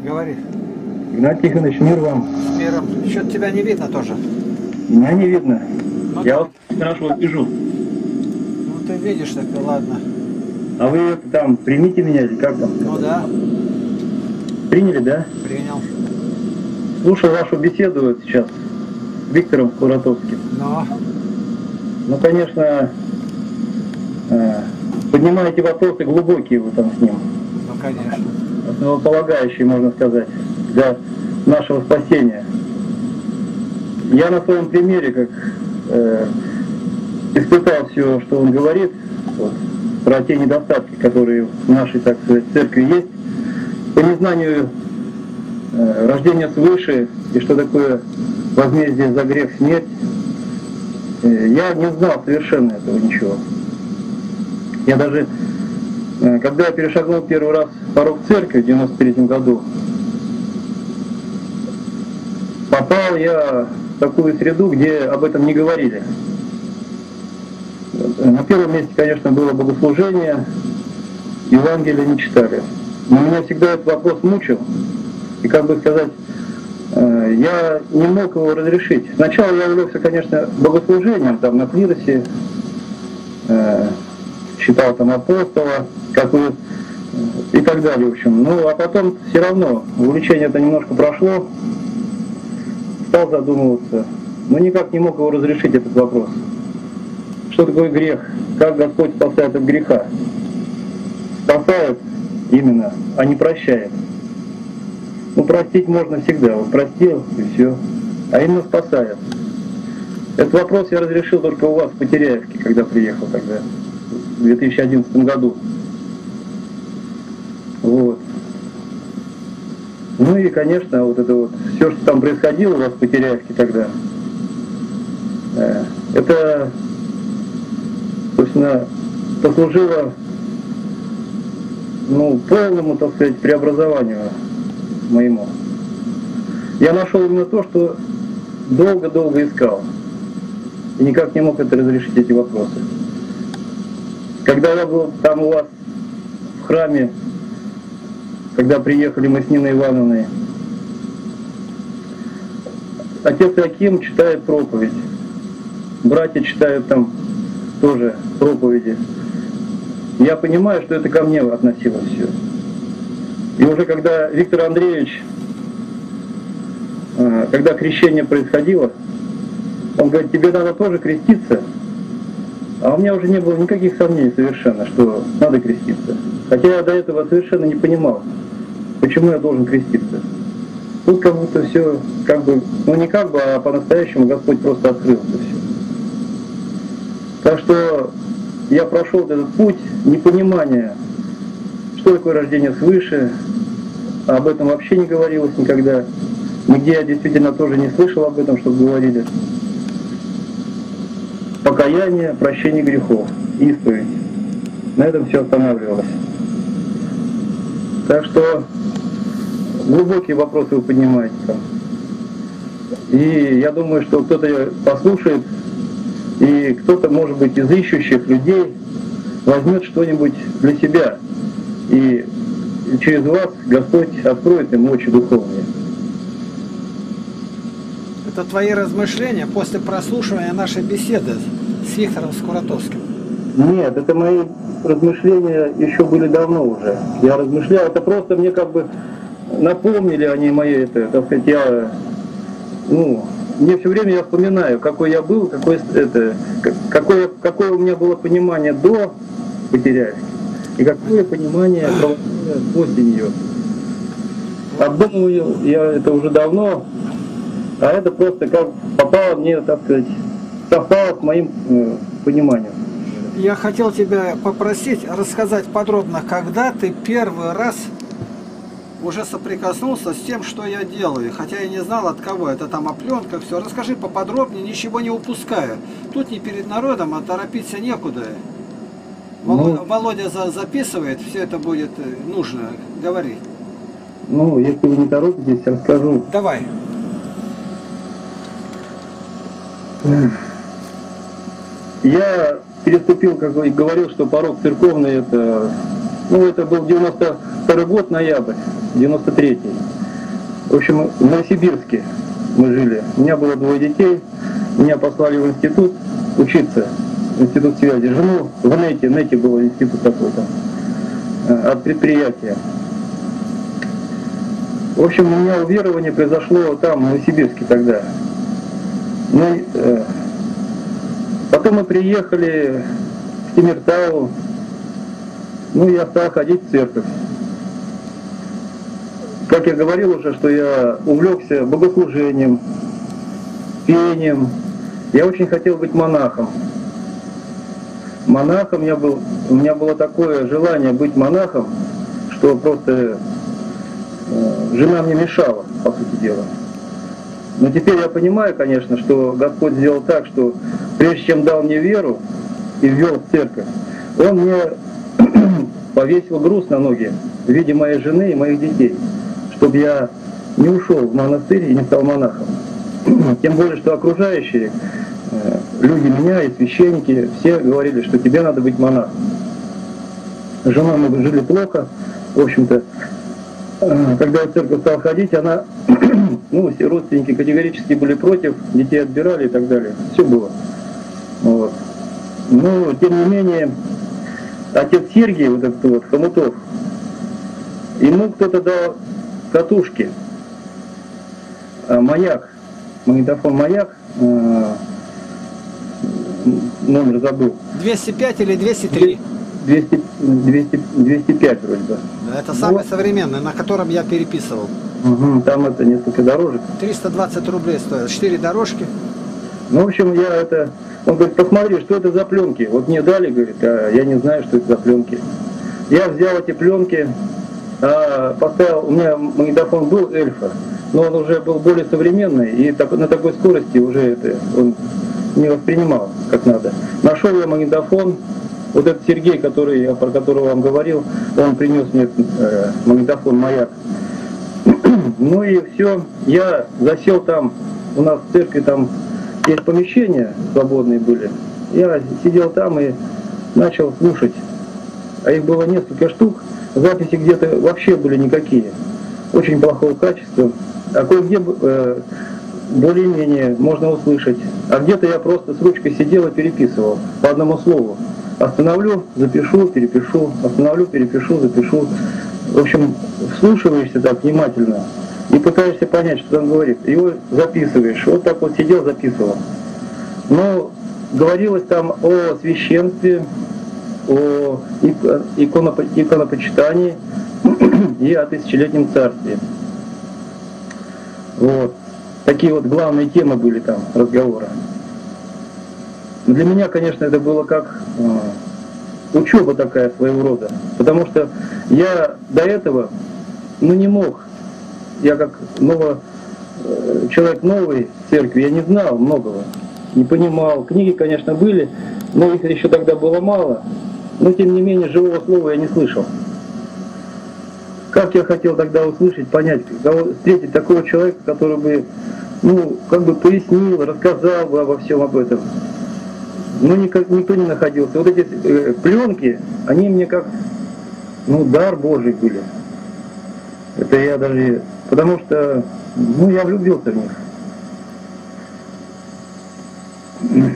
Говори. Игнатий Тихонович, мир вам. С миром. Что-то тебя не видно тоже. Меня не видно. Ну, Я вот хорошо вижу. Ну ты видишь, так и ладно. А вы там примите меня или как там? Ну да, Приняли, да? принял. Слушал вашу беседу вот сейчас с Виктором Скуратовским. Но Ну, конечно, поднимаете вопросы глубокие вы там с ним. ну конечно. Основополагающие, можно сказать, для нашего спасения. Я на своем примере, как испытал все, что он говорит, вот, про те недостатки, которые в нашей, так сказать, церкви есть, по незнанию рождения свыше и что такое возмездие за грех смерть, я не знал совершенно этого ничего. Я даже, когда я перешагнул первый раз порог церкви в 93 году, попал я в такую среду, где об этом не говорили. На первом месте, конечно, было богослужение, Евангелие не читали. Но меня всегда этот вопрос мучил. И, как бы сказать, я не мог его разрешить. Сначала я увлекся, конечно, богослужением, там на клиросе, читал там апостола, какую и так далее, в общем. Ну, а потом все равно увлечение это немножко прошло, стал задумываться, но никак не мог его разрешить, этот вопрос. Что такое грех? Как Господь спасает от греха? Спасает именно, а не прощает. Ну, простить можно всегда. Вот простил, и все. А именно спасает. Этот вопрос я разрешил только у вас в Потеряевке, когда приехал тогда, в 2011 году. Вот. Ну и, конечно, вот это вот, все, что там происходило у вас в Потеряевке тогда, это, собственно, послужило, ну, полному, так сказать, преобразованию моему. Я нашел именно то, что долго-долго искал. И никак не мог это разрешить, эти вопросы. Когда я был там у вас в храме, когда приехали мы с Ниной Ивановной, отец Аким читает проповедь. Братья читают там тоже проповеди. Я понимаю, что это ко мне относилось все. И уже когда Виктор Андреевич, когда крещение происходило, он говорит, тебе надо тоже креститься. А у меня уже не было никаких сомнений совершенно, что надо креститься. Хотя я до этого совершенно не понимал, почему я должен креститься. Тут как будто все, как бы, ну не как бы, а по-настоящему Господь просто открыл это все. Так что я прошел этот путь непонимания, что такое рождение свыше, об этом вообще не говорилось никогда. Нигде я действительно тоже не слышал об этом, чтобы говорили. Покаяние, прощение грехов, исповедь. На этом все останавливалось. Так что глубокие вопросы вы поднимаете там. И я думаю, что кто-то послушает, и кто-то, может быть, из ищущих людей возьмет что-нибудь для себя. И через вас Господь откроет им очи духовные. Это твои размышления после прослушивания нашей беседы с Виктором Скуратовским? Нет, это мои размышления еще были давно уже. Я размышлял, это просто мне как бы напомнили они мои, это, так сказать, я, ну, мне все время я вспоминаю, какой я был, какое у меня было понимание до Потеряевки и какое понимание после нее. Обдумывал я это уже давно, а это просто как попало мне, так сказать, совпало с моим пониманием. Я хотел тебя попросить рассказать подробно, когда ты первый раз уже соприкоснулся с тем, что я делаю, хотя я не знал от кого, это там о пленках, все. Расскажи поподробнее, ничего не упуская. Тут не перед народом, а торопиться некуда. Володя записывает, все это будет нужно. Говори. Ну, если вы не торопитесь, расскажу. Давай. Я переступил, как говорил, что порог церковный, это, ну, это был 92-й год, ноябрь. 93-й. В общем, в Новосибирске мы жили. У меня было 2 детей. Меня послали в институт учиться. Институт связи. Жену в НЭТе был институт такой там. От предприятия. В общем, у меня уверование произошло там, в Новосибирске тогда. Ну, потом мы приехали в Темиртау. Ну, я стал ходить в церковь. Как я говорил уже, что я увлекся богослужением, пением. Я очень хотел быть монахом. Монахом у меня было такое желание быть монахом, что просто жена мне мешала, по сути дела. Но теперь я понимаю, конечно, что Господь сделал так, что прежде чем дал мне веру и ввел в церковь, Он мне повесил груз на ноги в виде моей жены и моих детей, чтобы я не ушел в монастырь и не стал монахом. Тем более, что окружающие люди меня и священники все говорили, что тебе надо быть монахом. С женой мы жили плохо, в общем-то. Когда я в церковь стал ходить, она, ну, все родственники категорически были против, детей отбирали и так далее. Все было. Вот. Но, тем не менее, отец Сергий, вот этот вот, Хомутов, ему кто-то дал катушки, маяк, магнитофон «Маяк», номер забыл. 205 или 203? 205 вроде бы. Это самый современный, на котором я переписывал. Угу, там это несколько дорожек. 320 рублей стоит, 4 дорожки. Ну, в общем, он говорит, посмотри, что это за пленки. Вот мне дали, говорит, а я не знаю, что это за пленки. Я взял эти пленки, поставил, у меня магнитофон был Эльфа, но он уже был более современный, и на такой скорости уже он не воспринимал как надо. Нашел я магнитофон. Вот этот Сергей, про которого вам говорил, он принес мне магнитофон «Маяк». Ну и все, я засел там, у нас в церкви там есть помещения свободные были. Я сидел там и начал слушать. А их было несколько штук, записи где-то вообще были никакие. Очень плохого качества. А кое-где более-менее можно услышать. А где-то я просто с ручкой сидел и переписывал по одному слову. Остановлю, запишу, перепишу, остановлю, перепишу, запишу. В общем, вслушиваешься так внимательно и пытаешься понять, что он говорит. Его записываешь. Вот так вот сидел, записывал. Но говорилось там о священстве, о иконопочитании и о тысячелетнем царстве. Вот. Такие вот главные темы были там разговора. Для меня, конечно, это было как учеба такая своего рода, потому что я до этого, не мог, я как человек новый в церкви, я не знал многого, не понимал. Книги, конечно, были, но их еще тогда было мало, но тем не менее живого слова я не слышал. Как я хотел тогда услышать, понять, встретить такого человека, который бы, пояснил, рассказал бы обо всем об этом. Но никто не находился. Вот эти пленки, они мне как, дар Божий были. Это я даже, потому что, я влюбился в них.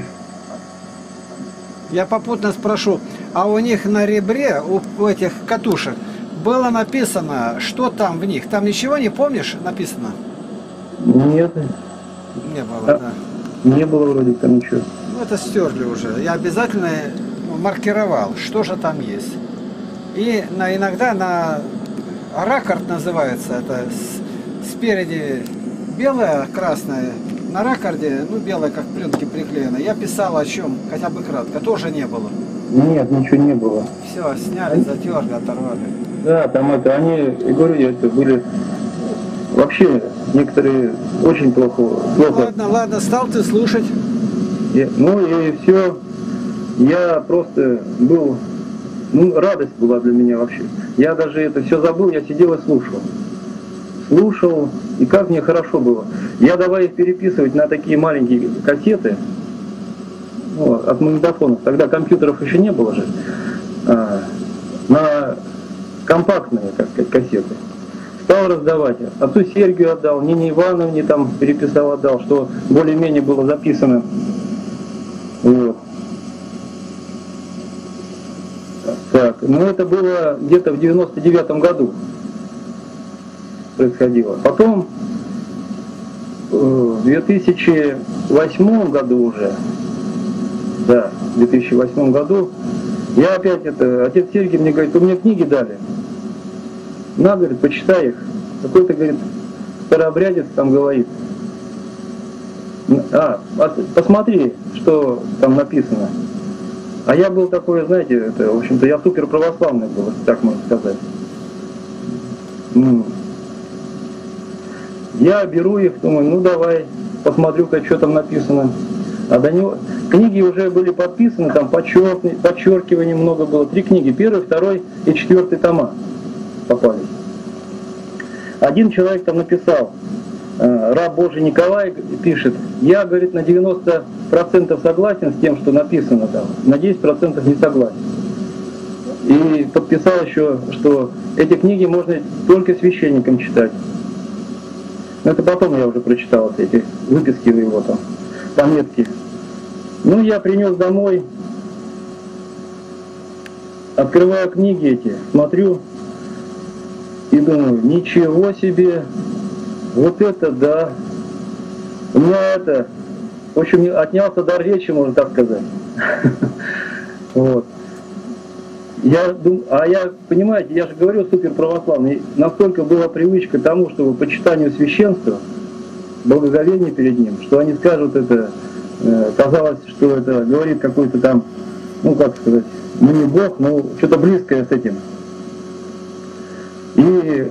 Я попутно спрошу, а у них на ребре, у этих катушек, было написано, что там в них? Там ничего не помнишь написано? Нет. Не было, да. Не было вроде там ничего. Это стерли уже. Я обязательно маркировал, что же там есть. И иногда на ракорд называется, это спереди белое, красное, на ракорде, белое, как пленки приклеено. Я писал о чем, хотя бы кратко, тоже не было. Нет, ничего не было. Все, сняли, затерли, оторвали. Да, там я говорю, это были вообще некоторые очень плохо. Ладно, стал ты слушать. И все, я просто был, радость была для меня вообще. Я даже это все забыл, я сидел и слушал. Слушал, и как мне хорошо было. Я давай их переписывать на такие маленькие кассеты, от магнитофонов. Тогда компьютеров еще не было же. На компактные, так сказать, кассеты. стал раздавать. Отцу Сергию отдал, Нине Ивановне там переписал, отдал, что более-менее было записано. Вот. Так, ну это было где-то в 99-м году происходило. Потом в 2008 году уже, да, в 2008 году, я опять отец Сергий мне говорит, у меня книги дали. На, говорит, почитай их. Какой-то, говорит, старообрядец там говорит. Посмотри, что там написано. А я был такой, знаете, это, в общем-то, я супер православный был, так можно сказать. Я беру их, думаю, ну давай, посмотрю-ка, что там написано. А до него книги уже были подписаны, там подчеркиваний много было. 3 книги, 1, 2 и 4 тома попались. Один человек там написал, раб Божий Николай пишет, я, говорит, на 90% согласен с тем, что написано там, на 10% не согласен. И подписал еще, что эти книги можно только священникам читать. Но это потом я уже прочитал эти выписки его там, пометки. Ну, я принес домой, открываю книги эти, смотрю и думаю, ничего себе, вот это да. У меня это, в общем, отнялся дар речи, можно так сказать. Вот. Я понимаете, я же говорю, супер православный, настолько была привычка к тому, чтобы почитанию священства, благоговение перед ним, что они скажут это, казалось, что это говорит какой-то там, ну как сказать, ну не Бог, но что-то близкое с этим. И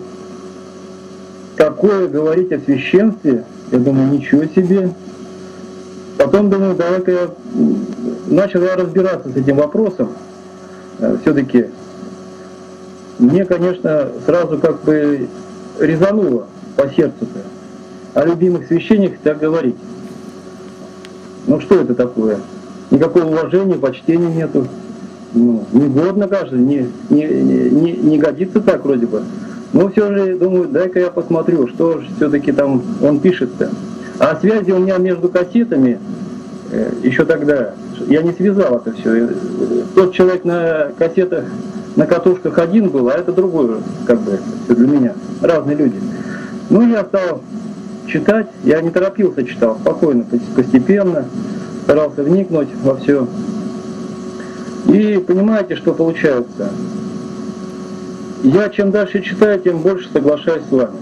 какое говорить о священстве, я думаю, ничего себе. Потом думаю, давай-ка я начал разбираться с этим вопросом. Все-таки мне, конечно, сразу как бы резануло по сердцу-то о любимых священниках так говорить. Ну что это такое? Никакого уважения, почтения нету. Ну, не годно, кажется, не годится так вроде бы. Но все же, думаю, дай-ка я посмотрю, что же все-таки там он пишет-то. А связи у меня между кассетами еще тогда, я не связал это все. Тот человек на кассетах, на катушках один был, а это другой, как бы, все для меня. Разные люди. Ну, я стал читать, я не торопился, читал, спокойно, постепенно, старался вникнуть во все. И понимаете, что получается? Я чем дальше читаю, тем больше соглашаюсь с вами.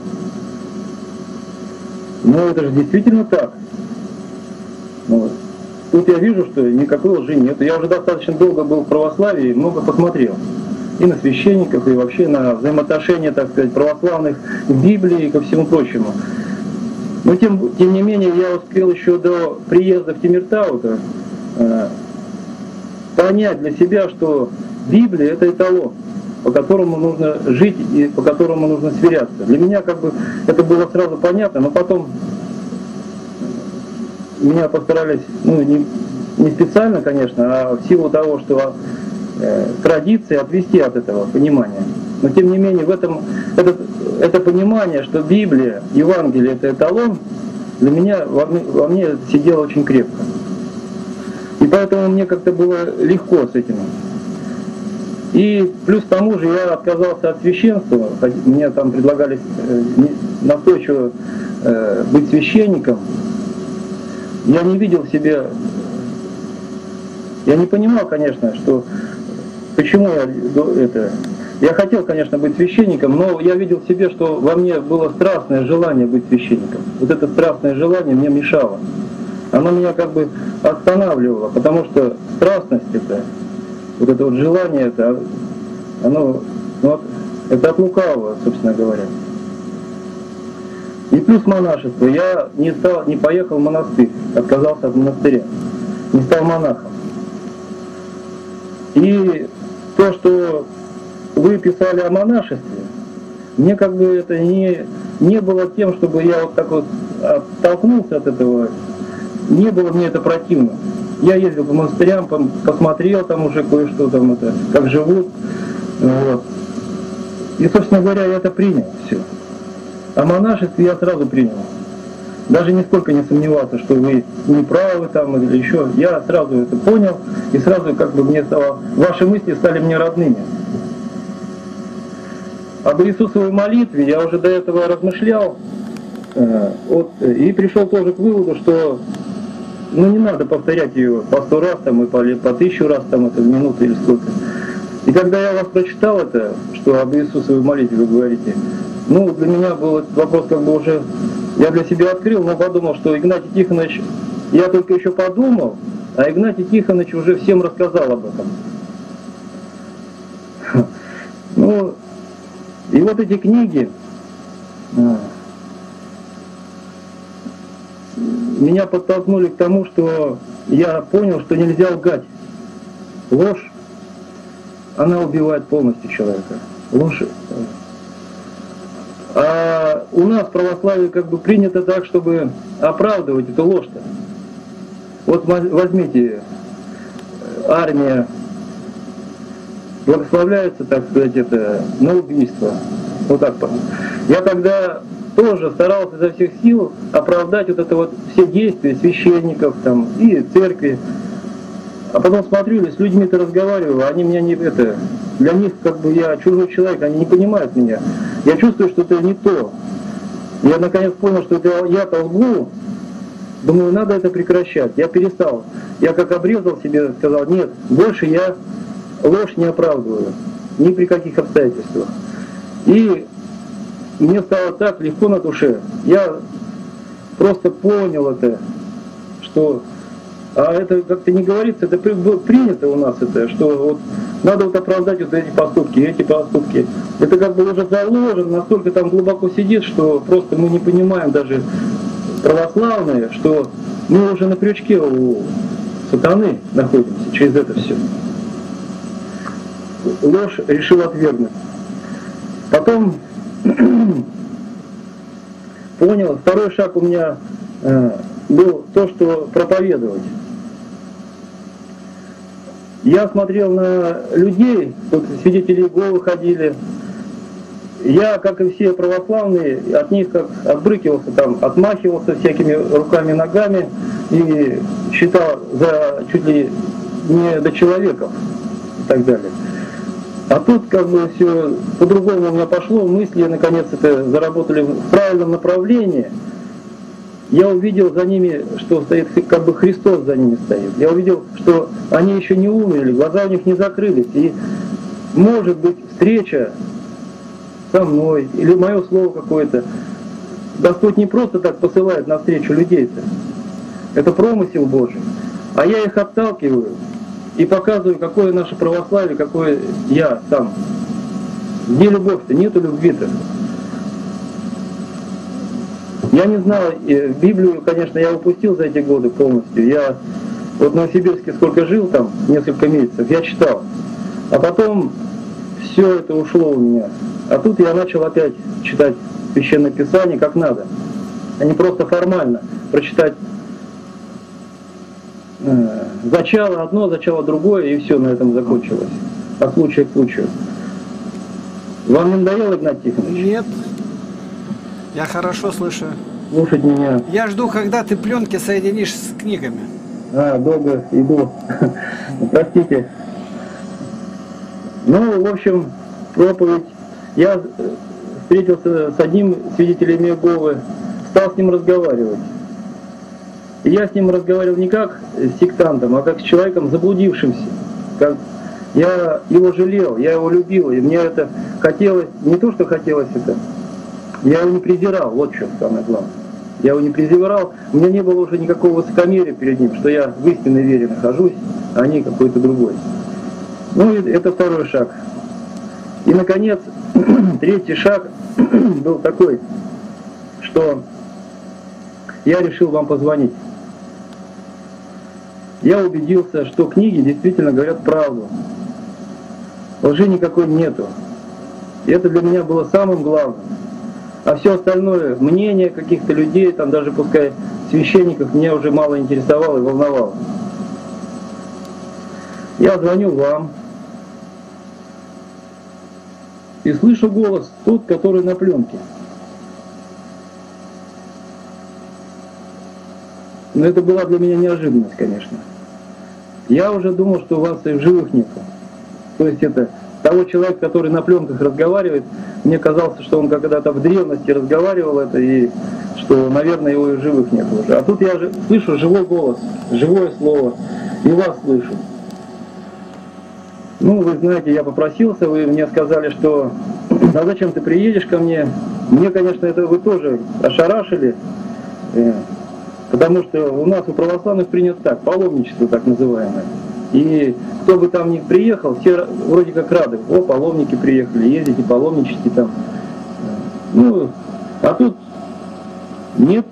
Но это же действительно так. Вот. Тут я вижу, что никакой лжи нет. Я уже достаточно долго был в православии, много посмотрел. И на священников, и вообще на взаимоотношения, так сказать, православных к Библии и ко всему прочему. Но тем не менее, я успел еще до приезда в Тимиртау понять для себя, что Библия — это эталон, по которому нужно жить и по которому нужно сверяться. Для меня как бы это было сразу понятно, но потом меня постарались, ну не специально, конечно, а в силу того, что традиции отвести от этого понимания. Но тем не менее, в этом это понимание, что Библия, Евангелие — это эталон, для меня, во мне сидело очень крепко. И поэтому мне как-то было легко с этим. И плюс к тому же я отказался от священства, мне там предлагали настойчиво быть священником. Я не видел себе, я не понимал, конечно, что почему я хотел, конечно, быть священником, но я видел в себе, что во мне было страстное желание быть священником. Вот это страстное желание мне мешало. Оно меня как бы останавливало, потому что страстность это, вот это вот желание, оно это от лукавого, собственно говоря. И плюс монашество. Я не поехал в монастырь, отказался от монастыря, не стал монахом. И то, что вы писали о монашестве, мне как бы это не было тем, чтобы я вот так вот оттолкнулся от этого, не было мне это противно. Я ездил по монастырям, посмотрел там уже кое-что там как живут. Вот. И, собственно говоря, я это принял все. А монашество я сразу принял. Даже нисколько не сомневался, что вы не правы там или еще. Я сразу это понял, и сразу как бы мне стало, ваши мысли стали мне родными. Об Иисусовой молитве я уже до этого размышлял, и пришел тоже к выводу, что ну, не надо повторять ее по 100 раз там, и по 1000 раз там, это в минуту или сколько. И когда я вас прочитал это, что об Иисусовой молитве вы говорите, ну, для меня был этот вопрос как бы уже, я для себя открыл, но подумал, что Игнатий Тихонович, я только еще подумал, а Игнатий Тихонович уже всем рассказал об этом. Ну, и вот эти книги меня подтолкнули к тому, что я понял, что нельзя лгать. Ложь, она убивает полностью человека. Ложь. А у нас в православии как бы принято так, чтобы оправдывать эту ложь-то. Вот возьмите, армия благословляется, так сказать, это на убийство. Вот так. Я тогда тоже старался изо всех сил оправдать вот это вот все действия священников там и церкви. А потом смотрю, с людьми-то разговариваю, они меня не это. Для них как бы я чужой человек, они не понимают меня. Я чувствую, что это не то. Я наконец понял, что это я-то лгу. Думаю, надо это прекращать. Я перестал. Я как обрезал себе, сказал, нет, больше я ложь не оправдываю. Ни при каких обстоятельствах. И мне стало так легко на душе. Я просто понял это, что... А это как-то не говорится, это принято у нас это, что вот надо вот оправдать вот эти поступки. Это как бы уже заложено, настолько там глубоко сидит, что просто мы не понимаем даже православные, что мы уже на крючке у сатаны находимся через это все. Ложь решил отвергнуть. Потом понял, второй шаг у меня был то, что проповедовать. Я смотрел на людей, тут свидетели Иеговы ходили. Я, как и все православные, от них как отбрыкивался, там, отмахивался всякими руками, ногами и считал за чуть ли не до человеков и так далее. А тут как бы все по-другому у меня пошло, мысли наконец это заработали в правильном направлении. Я увидел за ними, что стоит, как бы Христос за ними стоит. Я увидел, что они еще не умерли, глаза у них не закрылись. И может быть встреча со мной или мое слово какое-то. Господь не просто так посылает навстречу людей-то. Это промысел Божий. А я их отталкиваю и показываю, какое наше православие, какое я сам. Где любовь-то? Нету любви-то. Я не знал, Библию, конечно, я упустил за эти годы полностью. Я вот в Новосибирске сколько жил там, несколько месяцев, я читал. А потом все это ушло у меня. А тут я начал опять читать Священное Писание как надо. А не просто формально прочитать зачало одно, зачало другое, и все на этом закончилось. От случая к случаю. Вам не надоело, Игнатий Тихонович? Нет. Я хорошо слышу. Слушать меня. Я жду, когда ты пленки соединишь с книгами. Долго иду. Простите. Ну, в общем, проповедь. Я встретился с одним свидетелем Иеговы, стал с ним разговаривать. И я с ним разговаривал не как с сектантом, а как с человеком заблудившимся. Как я его жалел, я его любил, и мне это хотелось, не то, что хотелось это, я его не презирал, вот что самое главное. Я его не презирал, у меня не было уже никакого высокомерия перед ним, что я в истинной вере нахожусь, а не какой-то другой. Ну, это второй шаг. И, наконец, третий шаг был такой, что я решил вам позвонить. Я убедился, что книги действительно говорят правду. Лжи никакой нету. И это для меня было самым главным. А все остальное, мнение каких-то людей, там даже пускай священников, меня уже мало интересовало и волновало. Я звоню вам и слышу голос тот, который на пленке. Но это была для меня неожиданность, конечно. Я уже думал, что у вас и в живых нету. То есть это того человека, который на пленках разговаривает, мне казалось, что он когда-то в древности разговаривал это, и что, наверное, его и в живых нет уже. А тут я же слышу живой голос, живое слово, и вас слышу. Ну, вы знаете, я попросился, вы мне сказали, что а зачем ты приедешь ко мне? Мне, конечно, это вы тоже ошарашили, потому что у нас у православных принято так, паломничество так называемое. И кто бы там ни приехал, все вроде как рады. О, паломники приехали, ездите, паломничайте там. Ну, а тут нет.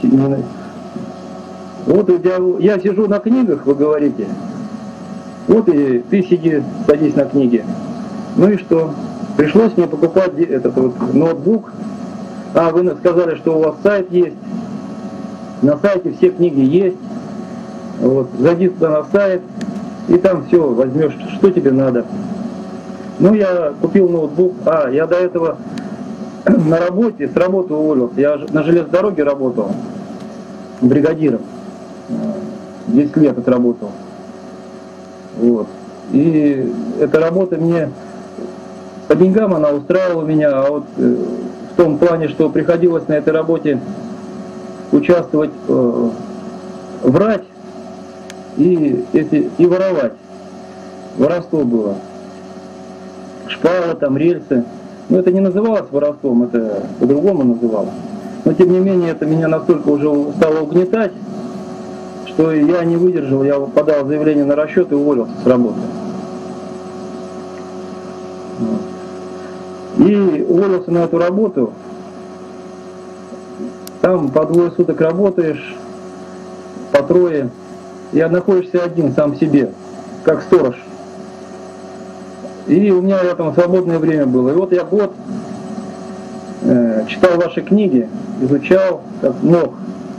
Вот я сижу на книгах, вы говорите. Вот и ты садись на книге. Ну и что? Пришлось мне покупать этот вот ноутбук. А, вы сказали, что у вас сайт есть. На сайте все книги есть. Вот, зайди туда на сайт, и там все возьмешь, что тебе надо. Ну, я купил ноутбук. А, я до этого на работе, с работы уволился. Я на железной дороге работал бригадиром. 10 лет отработал. Вот. И эта работа мне по деньгам она устраивала меня, а вот в том плане, что приходилось на этой работе участвовать, врать и воровать. Воровство было. Шпалы, там, рельсы. Но это не называлось воровством, это по-другому называлось. Но тем не менее это меня настолько уже стало угнетать, что я не выдержал, я подал заявление на расчет и уволился с работы. И уволился на эту работу. Там по 2 суток работаешь, по 3. Я находишься один, сам себе, как сторож. И у меня там свободное время было. И вот я год читал ваши книги, изучал, как мог.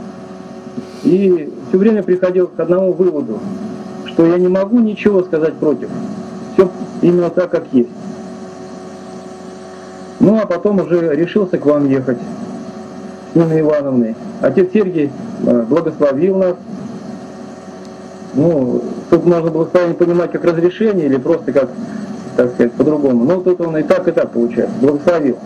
И все время приходил к одному выводу, что я не могу ничего сказать против. Все именно так, как есть. Ну, а потом уже решился к вам ехать с Ниной Ивановной. Отец Сергий благословил нас. Ну, тут нужно было понимать как разрешение или просто как, так сказать, по-другому. Но тут он и так получается, благословил.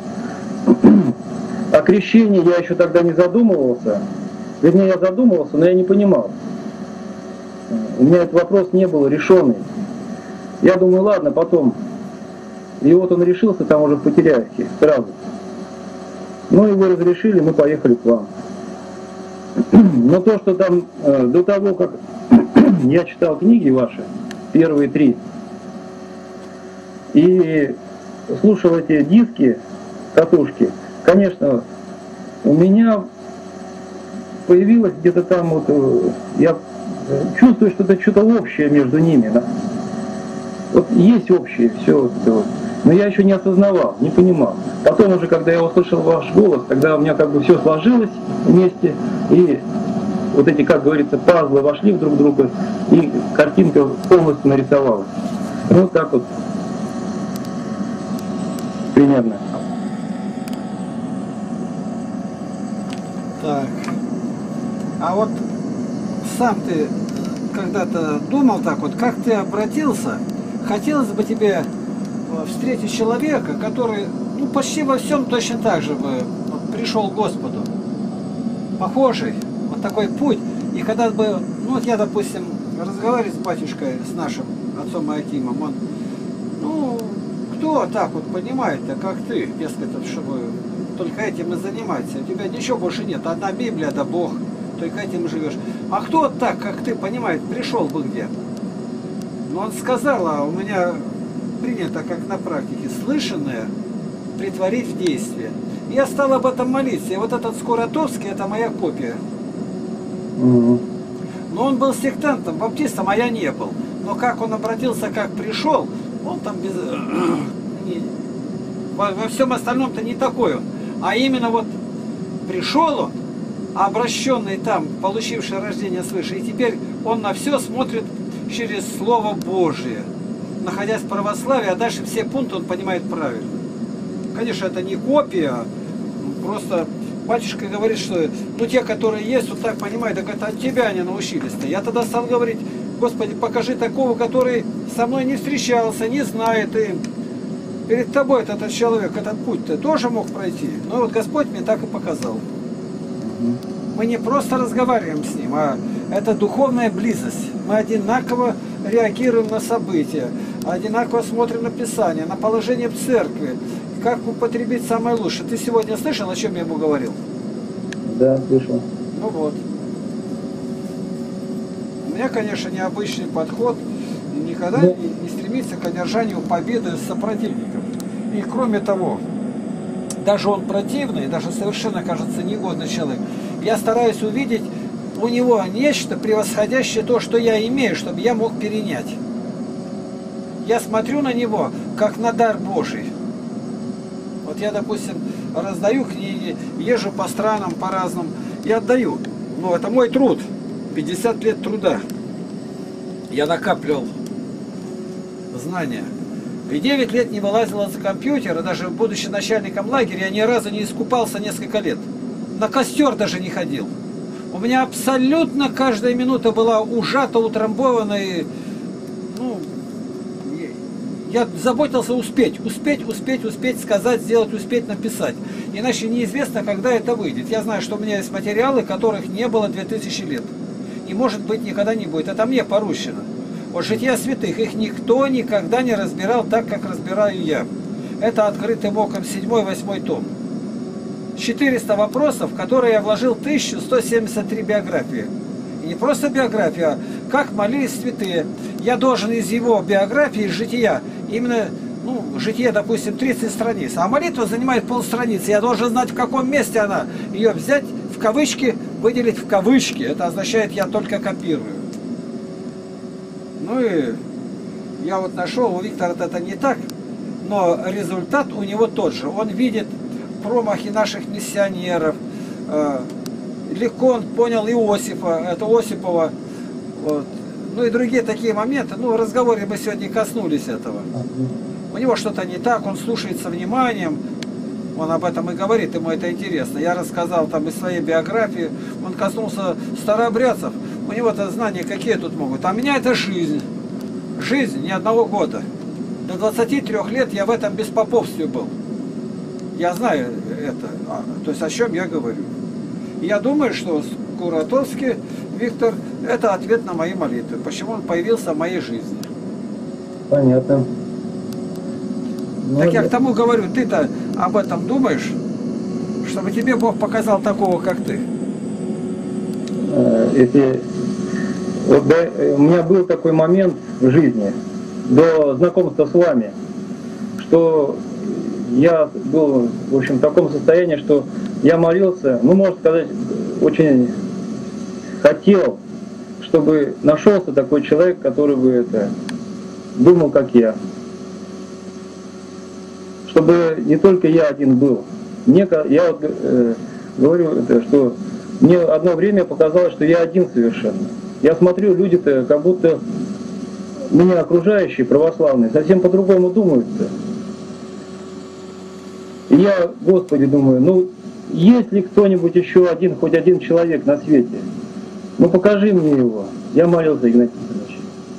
О крещении я еще тогда не задумывался. Вернее, я задумывался, но я не понимал. У меня этот вопрос не был решенный. Я думаю, ладно, потом. И вот он решился там уже в Потеряевке сразу. Ну, его разрешили, мы поехали к вам. Но то, что там до того, как я читал книги ваши, первые 3, и слушал эти диски, катушки, конечно, у меня появилось где-то там, вот, я чувствую, что это что-то общее между ними. Да? Вот есть общее, все вот это вот. Но я еще не осознавал, не понимал. Потом уже, когда я услышал ваш голос, тогда у меня как бы все сложилось вместе, и вот эти, как говорится, пазлы вошли друг в друга, и картинка полностью нарисовалась. Вот так вот. Примерно. Так. А вот сам ты когда-то думал так вот, как ты обратился? Хотелось бы тебе встретить человека, который, ну, почти во всем точно так же бы пришел к Господу. Похожий, вот такой путь. И когда бы, ну вот я, допустим, разговариваю с батюшкой, с нашим отцом Акимом, он, ну, кто так вот понимает-то, как ты, дескать, чтобы только этим и заниматься. У тебя ничего больше нет, одна Библия, да Бог, только этим живешь. А кто так, как ты, понимает, пришел бы где? Но он сказал, а у меня принято, как на практике, слышанное притворить в действие. Я стал об этом молиться. И вот этот Скуратовский, это моя копия. Но он был сектантом, баптистом, а я не был. Но как он обратился, как пришел, он там без... во всем остальном-то не такой он. А именно вот пришел он, обращенный там, получивший рождение свыше, и теперь он на все смотрит через Слово Божие, находясь в православии, а дальше все пункты он понимает правильно. Конечно, это не копия, просто батюшка говорит, что ну те, которые есть, вот так понимают, так это от тебя они научились-то. Я тогда стал говорить, Господи, покажи такого, который со мной не встречался, не знает, и перед тобой этот человек, этот путь ты тоже мог пройти. Но вот Господь мне так и показал. Мы не просто разговариваем с Ним, а это духовная близость. Мы одинаково реагируем на события, одинаково смотрим на Писание, на положение в церкви, как употребить самое лучшее. Ты сегодня слышал, о чем я ему говорил? Да, слышал. Ну вот. У меня, конечно, необычный подход, никогда не стремится к одержанию победы с сопротивником. И кроме того, даже он противный, даже совершенно, кажется, негодный человек, я стараюсь увидеть у него нечто превосходящее то, что я имею, чтобы я мог перенять. Я смотрю на него, как на дар Божий. Вот я, допустим, раздаю книги, езжу по странам, по разным, и отдаю. Но это мой труд, 50 лет труда. Я накапливал знания. И 9 лет не вылазил из компьютера, даже будучи начальником лагеря, я ни разу не искупался несколько лет. На костер даже не ходил. У меня абсолютно каждая минута была ужата, утрамбована, и ну, я заботился успеть сказать, сделать, успеть написать. Иначе неизвестно, когда это выйдет. Я знаю, что у меня есть материалы, которых не было 2000 лет. И может быть никогда не будет. Это мне поручено. Вот жития святых, их никто никогда не разбирал так, как разбираю я. Это открытым оком 7-8 том. 400 вопросов, в которые я вложил 1173 биографии. И не просто биография, а как молились святые. Я должен из его биографии, из жития, именно, ну, житие, допустим, 30 страниц, а молитва занимает полстраницы. Я должен знать, в каком месте она. Ее взять, в кавычки, выделить в кавычки. Это означает, я только копирую. Ну и я вот нашел, у Виктора это не так, но результат у него тот же. Он видит промахи наших миссионеров. Легко он понял Иосифа, это Осипова. Вот. Ну и другие такие моменты. Ну, в разговоре мы сегодня коснулись этого. У него что-то не так, он слушает со вниманием. Он об этом и говорит, ему это интересно. Я рассказал там из своей биографии. Он коснулся старообрядцев. У него-то знания какие тут могут. А меня это жизнь. Жизнь ни одного года. До 23 лет я в этом беспоповстве был. Я знаю это. То есть о чем я говорю. И я думаю, что Скуратовский Виктор — это ответ на мои молитвы. Почему он появился в моей жизни. Понятно. Так я к тому говорю, ты-то об этом думаешь, чтобы тебе Бог показал такого, как ты? Если... Вот, да, у меня был такой момент в жизни, до знакомства с вами, что я был, в общем, в таком состоянии, что я молился, ну, можно сказать, очень хотел, чтобы нашелся такой человек, который бы это думал, как я. Чтобы не только я один был. Я вот говорю, это, что мне одно время показалось, что я один совершенно. Я смотрю, люди-то как будто меня окружающие, православные, совсем по-другому думают-то. И я, Господи, думаю, ну, есть ли кто-нибудь еще один, хоть один человек на свете? Ну, покажи мне его. Я молился, Игнатий Николаевич.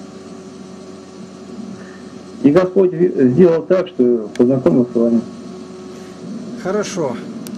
И Господь сделал так, что познакомился с вами. Хорошо.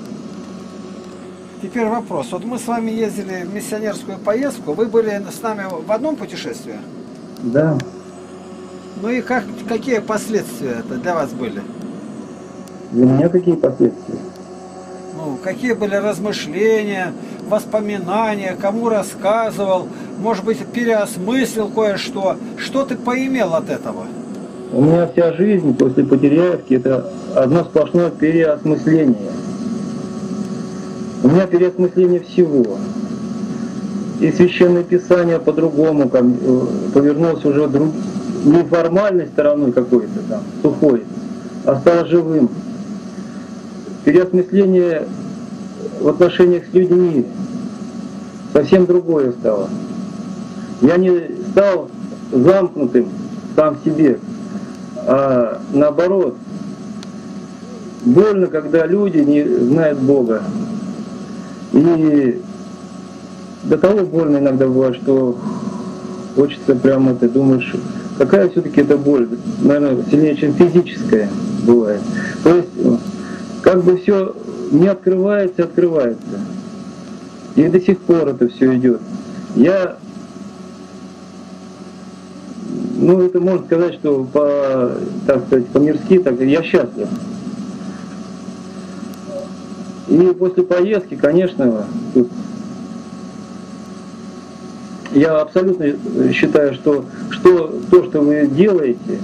Теперь вопрос. Вот мы с вами ездили в миссионерскую поездку. Вы были с нами в одном путешествии? Да. Ну и какие последствия это для вас были? Для меня какие последствия? Ну, какие были размышления, воспоминания, кому рассказывал, может быть, переосмыслил кое-что. Что ты поимел от этого? У меня вся жизнь после Потеряевки — это одно сплошное переосмысление. У меня переосмысление всего. И Священное Писание по-другому повернулось уже не формальной стороной какой-то там, сухой, а стало живым. Переосмысление в отношениях с людьми совсем другое стало. Я не стал замкнутым сам в себе, а наоборот, больно, когда люди не знают Бога. И до того больно иногда бывает, что хочется прямо это, думаешь, какая все-таки это боль, наверное, сильнее, чем физическая бывает. То есть как бы все не открывается, открывается. И до сих пор это все идет. Я, ну это можно сказать, что так сказать, по-мирски, так я счастлив. И после поездки, конечно, тут я абсолютно считаю, что то, что вы делаете,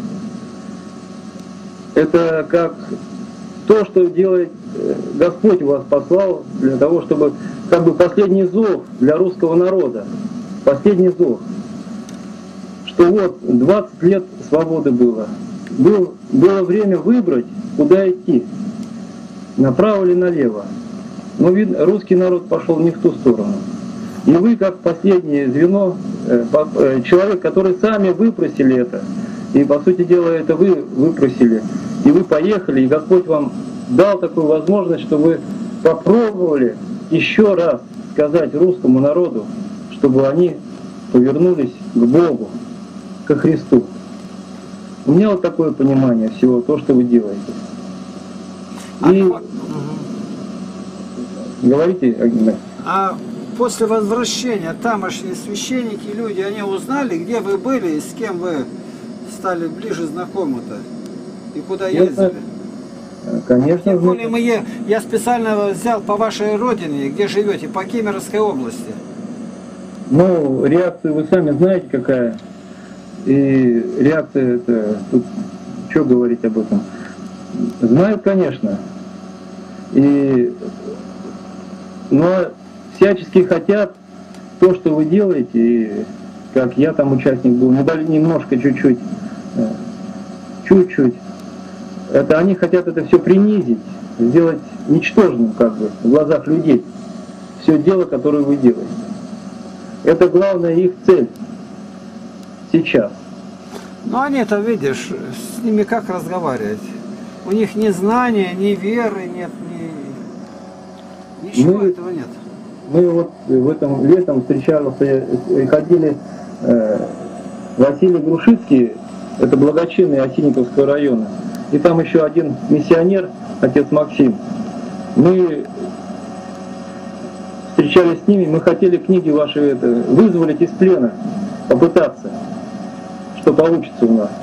это как то, что делает Господь вас послал для того, чтобы как бы последний зов для русского народа, последний зов, что вот 20 лет свободы было, было время выбрать, куда идти, направо или налево. Но видно, русский народ пошел не в ту сторону. И вы, как последнее звено, человек, который сами выпросили это, и по сути дела это вы выпросили, и вы поехали, и Господь вам дал такую возможность, что вы попробовали еще раз сказать русскому народу, чтобы они повернулись к Богу, ко Христу. У меня вот такое понимание всего, то, что вы делаете. И говорите, Агния. А после возвращения тамошние священники, люди, они узнали, где вы были и с кем вы стали ближе знакомы-то? И куда ездили? Конечно. Тем более я специально взял по вашей родине, где живете, по Кемеровской области. Ну, реакцию вы сами знаете какая. И реакция это, тут что говорить об этом? Знают, конечно. Но всячески хотят то, что вы делаете, и как я там участник был, немножко, чуть-чуть, это они хотят это все принизить, сделать ничтожным как бы в глазах людей. Все дело, которое вы делаете. Это главная их цель сейчас. Ну они-то, видишь, с ними как разговаривать? У них ни знания, ни веры нет, ничего этого нет. Мы вот в этом летом встречались, ходили Василий Грушицкий, это благочинный Осинниковского района, и там еще один миссионер, отец Максим. Мы встречались с ними, мы хотели книги ваши вызволить из плена, попытаться, что получится у нас.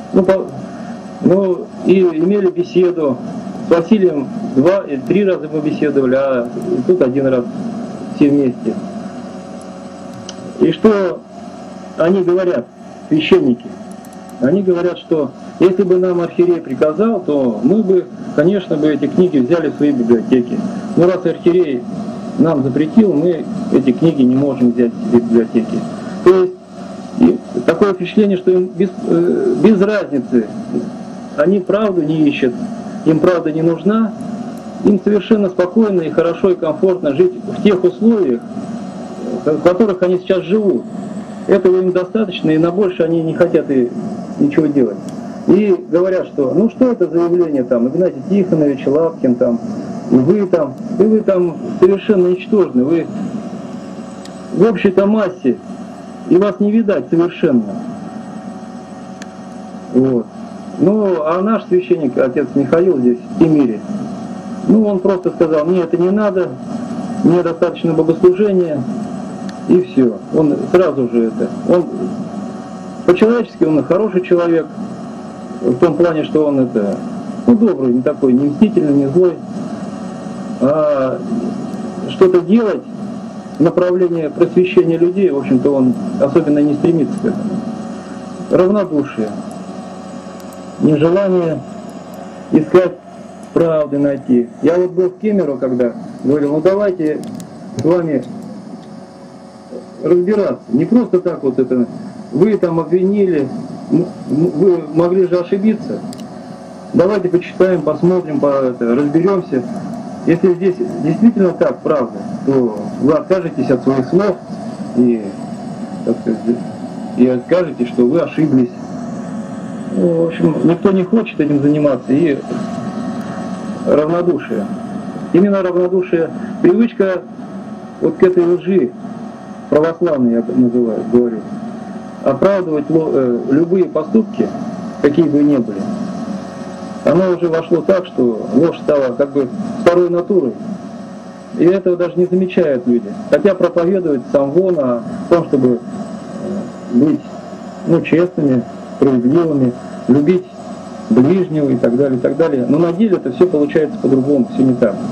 Ну и имели беседу. С Василием 2 или 3 раза мы беседовали, а тут 1 раз все вместе. И что они говорят, священники? Они говорят, что если бы нам архиерей приказал, то мы бы, конечно, эти книги взяли в свои библиотеки. Но раз архиерей нам запретил, мы эти книги не можем взять в библиотеки. То есть такое впечатление, что им без разницы, они правду не ищут, им правда не нужна, им совершенно спокойно и хорошо и комфортно жить в тех условиях, в которых они сейчас живут. Этого им достаточно, и на больше они не хотят и ничего делать. И говорят, что ну что это за явление там, Игнатий Тихонович, Лапкин там, и вы там совершенно ничтожны, вы в общей-то массе, и вас не видать совершенно. Вот. Ну, а наш священник, отец Михаил здесь, в Кемере, ну, он просто сказал, мне это не надо, мне достаточно богослужения, и все. Он сразу же он по-человечески, он хороший человек, в том плане, что он добрый, не такой, не мстительный, не злой, а что-то делать в направлении просвещения людей, в общем-то, он особенно не стремится к этому. Равнодушие. Нежелание искать правды найти. Я вот был в Кемерово, когда говорил, ну давайте с вами разбираться. Не просто так вот это, вы там обвинили, вы могли же ошибиться. Давайте почитаем, посмотрим, разберемся. Если здесь действительно так, правда, то вы откажетесь от своих слов и, так сказать, и скажете, что вы ошиблись. Ну, в общем, никто не хочет этим заниматься, и равнодушие. Именно равнодушие, привычка вот к этой лжи, православной я называю, говорю, оправдывать любые поступки, какие бы ни были, оно уже вошло так, что ложь стала как бы второй натурой. И этого даже не замечают люди. Хотя проповедуют сам вон о том, чтобы быть честными, справедливыми, любить ближнего и так далее, и так далее. Но на деле это все получается по-другому, все не так.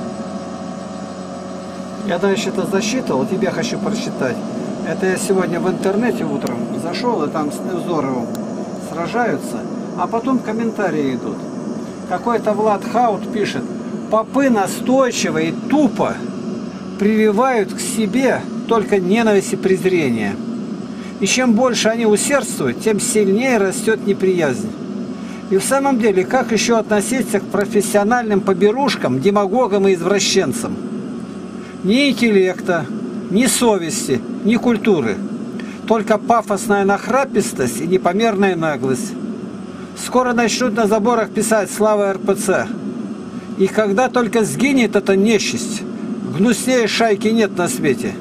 Я дальше это засчитывал, тебе хочу прочитать. Это я сегодня в интернете утром зашел, и там с Невзоровым сражаются, а потом комментарии идут. Какой-то Влад Хаут пишет: попы настойчиво и тупо прививают к себе только ненависть и презрение. И чем больше они усердствуют, тем сильнее растет неприязнь. И в самом деле, как еще относиться к профессиональным поберушкам, демагогам и извращенцам? Ни интеллекта, ни совести, ни культуры. Только пафосная нахрапистость и непомерная наглость. Скоро начнут на заборах писать «Слава РПЦ». И когда только сгинет эта нечисть, гнуснее шайки нет на свете.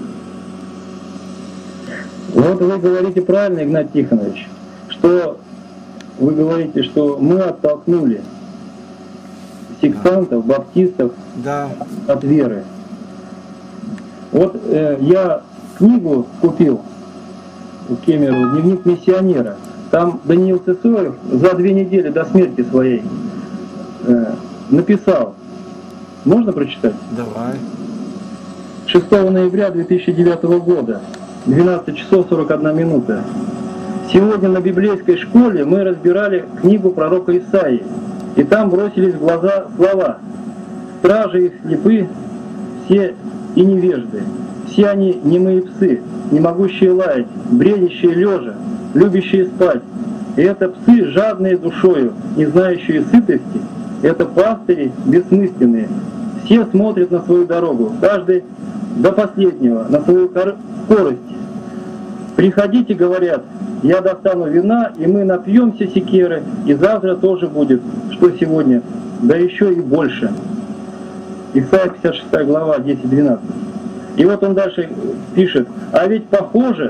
Вот вы говорите правильно, Игнат Тихонович, что вы говорите, что мы оттолкнули сектантов, баптистов от веры. Вот я книгу купил у Кемерова «Дневник миссионера». Там Даниил Сысоев за 2 недели до смерти своей написал. Можно прочитать? Давай. 6 ноября 2009 года, 12 часов 41 минута. Сегодня на библейской школе мы разбирали книгу пророка Исаии, и там бросились в глаза слова: «Стражи их слепы, все и невежды, все они немые псы, не могущие лаять, бредящие лежа, любящие спать. И это псы, жадные душою, не знающие сытости, это пастыри бессмысленные. Все смотрят на свою дорогу, каждый до последнего, на свою скорость. Приходите, говорят, я достану вина, и мы напьемся секеры, и завтра тоже будет, что сегодня, да еще и больше». Исайя 56 глава, 10-12. И вот он дальше пишет: «А ведь похоже,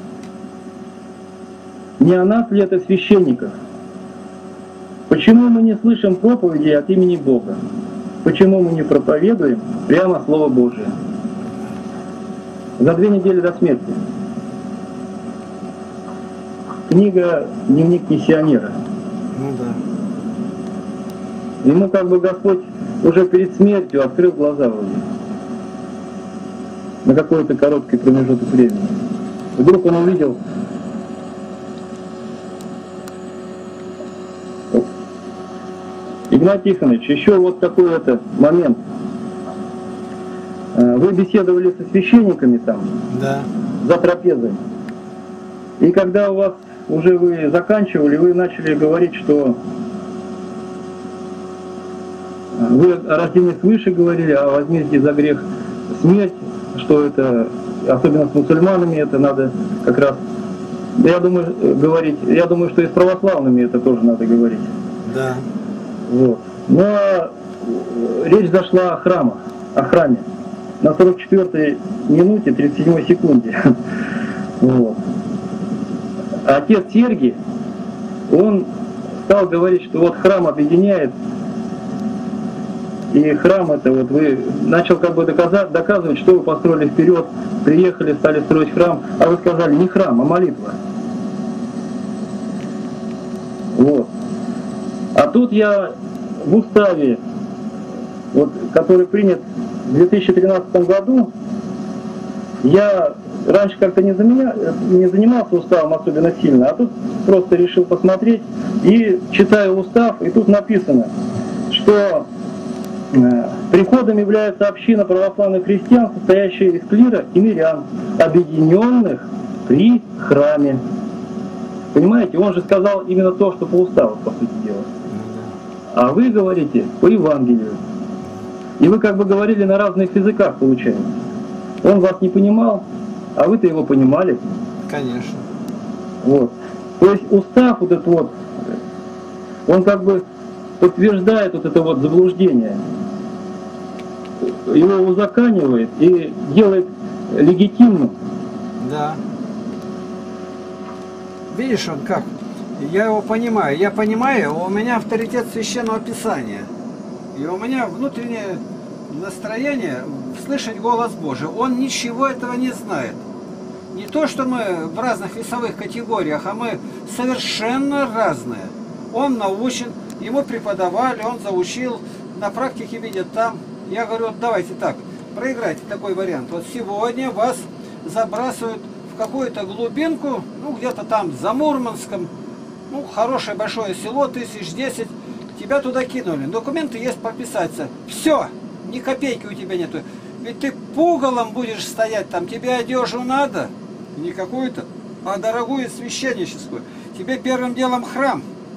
не о нас ли это священников? Почему мы не слышим проповеди от имени Бога? Почему мы не проповедуем прямо Слово Божие?» За 2 недели до смерти. Книга «Дневник миссионера». Ну да. Ему как бы Господь уже перед смертью открыл глаза вроде на какой-то короткий промежуток времени. Вдруг он увидел Игнат Тихонович, еще вот такой момент. Вы беседовали со священниками там, за трапезой. И когда у вас уже вы заканчивали, вы начали говорить, что вы о рождении свыше говорили, о возмездии за грех смерть, что это, особенно с мусульманами, это надо как раз, я думаю, говорить, я думаю, что и с православными это тоже надо говорить. Да. Вот. Но речь зашла о храме на 44-й минуте 37 секунде. Вот. Отец Сергий, он стал говорить, что вот храм объединяет, и храм это вот вы начал как бы доказывать, что вы построили вперед, приехали, стали строить храм, а вы сказали не храм, а молитва. Вот. А тут я в уставе, вот, который принят в 2013 году, я раньше как-то не занимался уставом особенно сильно, а тут просто решил посмотреть и читаю устав, и тут написано, что приходом является община православных христиан, состоящая из клира и мирян, объединенных при храме. Понимаете, он же сказал именно то, что по уставу, по сути дела. А вы говорите по Евангелию. И вы как бы говорили на разных языках, получается. Он вас не понимал, а вы-то его понимали. Конечно. Вот. То есть устав вот этот вот, он как бы подтверждает вот это вот заблуждение. его узаконивает и делает легитимным. Да. Видишь, он как? Я его понимаю. Я понимаю, у меня авторитет Священного Писания. И у меня внутреннее настроение слышать голос Божий. Он ничего этого не знает. Не то, что мы в разных весовых категориях, а мы совершенно разные. Он научен, ему преподавали, он заучил, на практике видят там. Я говорю, вот давайте так, проиграйте такой вариант. Вот сегодня вас забрасывают в какую-то глубинку, ну где-то там за Мурманском, ну хорошее большое село, 1010, тебя туда кинули. Документы есть подписаться. Все, ни копейки у тебя нету. Ведь ты пугалом будешь стоять там, тебе одежду надо, не какую-то, а дорогую священническую. Тебе первым делом храм.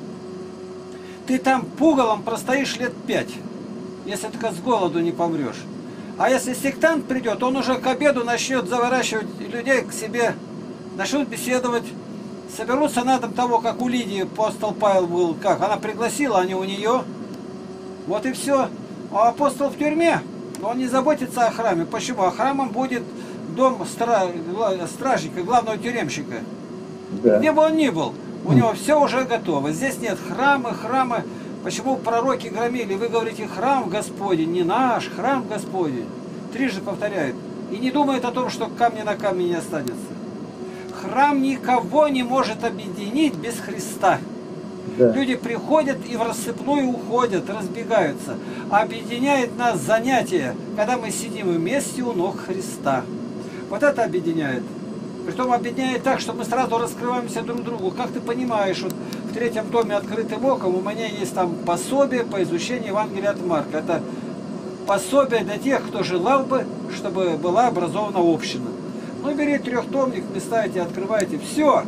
Ты там пугалом простоишь лет 5, если только с голоду не помрешь. А если сектант придет, он уже к обеду начнет заворачивать людей к себе, начнут беседовать, соберутся на дом того, как у Лидии апостол Павел был, как она пригласила, а не у нее. Вот и все. А апостол в тюрьме, он не заботится о храме. Почему? А храмом будет дом стражника, главного тюремщика. Да. Где бы он ни был, у него все уже готово. Здесь нет храмы. Почему пророки громили? Вы говорите, храм Господень, не наш, храм Господень. Трижды повторяет. И не думает о том, что камня на камне не останется. Храм никого не может объединить без Христа. Да. Люди приходят и в рассыпную уходят, разбегаются. Объединяет нас занятие, когда мы сидим вместе у ног Христа. Вот это объединяет. Притом объединяет так, что мы сразу раскрываемся друг другу. Как ты понимаешь, вот в 3-м томе «Открытым оком» у меня есть там пособие по изучению Евангелия от Марка. Это пособие для тех, кто желал бы, чтобы была образована община. Ну, бери 3-томник, листаете, открываете, все.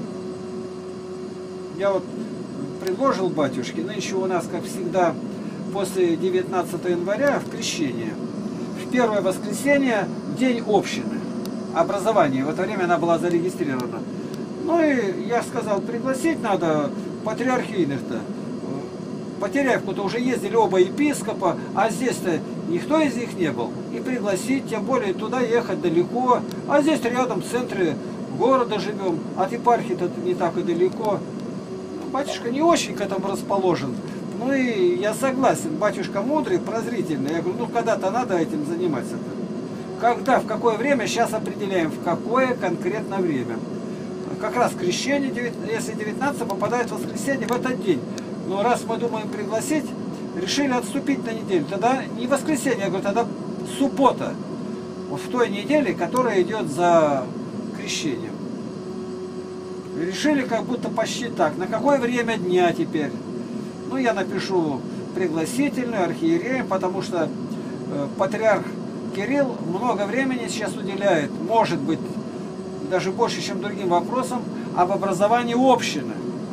Я вот предложил батюшке, нынче у нас, как всегда, после 19 января в крещение, в первое воскресенье день общины. Образование. В это время она была зарегистрирована. Ну и я сказал, пригласить надо патриархийных-то. По Теряевку-то уже ездили оба епископа, а здесь-то никто из них не был. И пригласить, тем более туда ехать далеко. А здесь рядом, в центре города живем. От епархии-то не так и далеко. Батюшка не очень к этому расположен. Ну и я согласен, батюшка мудрый, прозрительный. Я говорю, ну когда-то надо этим заниматься-то. Когда, в какое время, сейчас определяем, в какое конкретно время. Как раз крещение, если 19 попадает в воскресенье в этот день. Но раз мы думаем пригласить, решили отступить на неделю. Тогда не воскресенье, я говорю, тогда суббота. Вот в той неделе, которая идет за крещением. Решили как будто почти так. На какое время дня теперь? Ну, я напишу пригласительную архиереем, потому что патриарх Кирилл много времени сейчас уделяет, может быть, даже больше, чем другим вопросам, об образовании общины.